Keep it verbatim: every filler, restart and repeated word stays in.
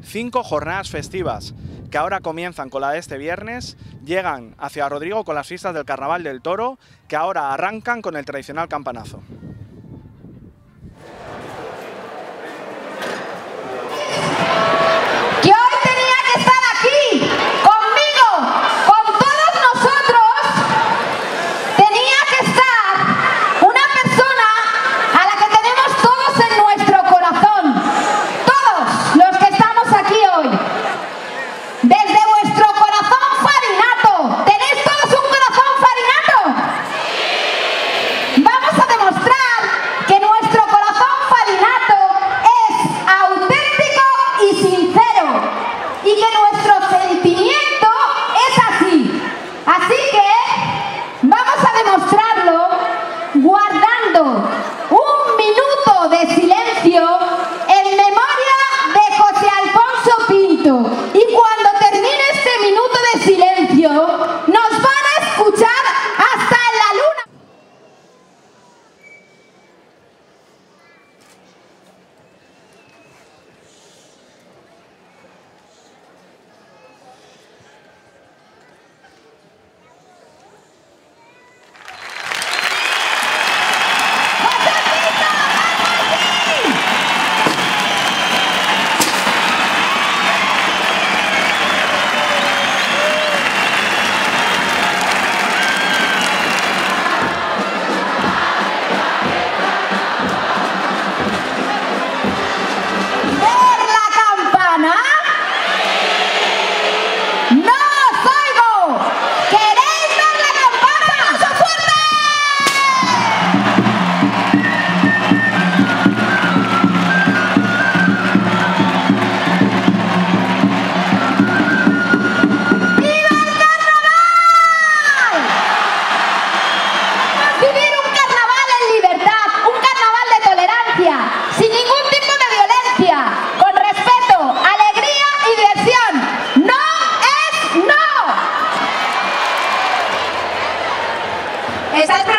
cinco jornadas festivas que ahora comienzan con la de este viernes, llegan hacia Rodrigo con las fiestas del Carnaval del Toro, que ahora arrancan con el tradicional campanazo. Que hoy tenía que estar aquí, conmigo, con todos nosotros, tenía que estar una persona a la que tenemos todos en nuestro corazón, todos los que estamos aquí hoy. Desde vuestro corazón farinato, ¿tenéis todos un corazón farinato? Vamos a demostrar que nuestro corazón farinato es auténtico y sincero, y que nuestro sentimiento es así. Así que vamos a demostrarlo guardando un minuto de silencio en memoria de José Alfonso Pinto. Y cuando termine este minuto de silencio, nos van a escuchar hasta en la luna. ¡Ver la campana! ¡No os oigo! ¿Queréis ver la campana? ¡Paso fuerte! ¡Viva el carnaval! Vivir un carnaval en libertad, un carnaval de tolerancia, sin ningún tipo de violencia, con respeto, alegría y diversión. ¡No es no! ¿Estáis preparados?